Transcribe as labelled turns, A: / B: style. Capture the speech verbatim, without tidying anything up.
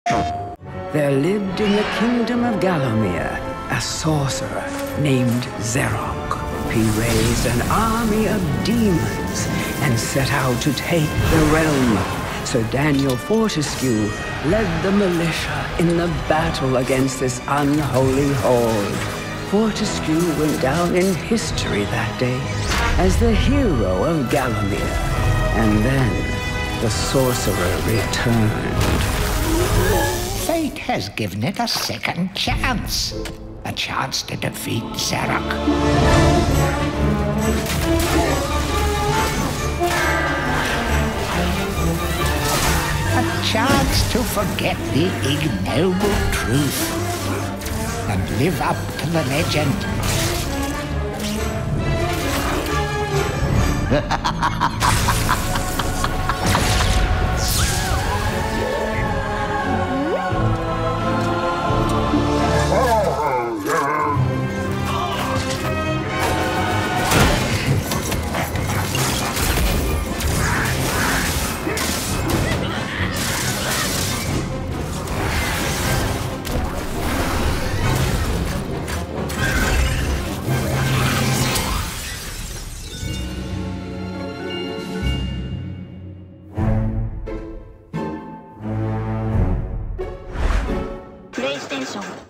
A: There lived in the kingdom of Gallowmere a sorcerer named Zarok. He raised an army of demons and set out to take the realm. Sir Daniel Fortesque led the militia in the battle against this unholy horde. Fortesque went down in history that day as the hero of Gallowmere. And then the sorcerer returned.
B: Fate has given it a second chance. A chance to defeat Zarok. A chance to forget the ignoble truth and live up to the legend.
C: PlayStation